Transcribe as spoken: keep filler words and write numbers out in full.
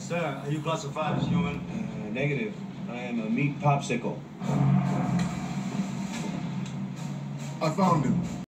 Sir, are you classified as human? Uh, negative. I am a meat popsicle. I found him.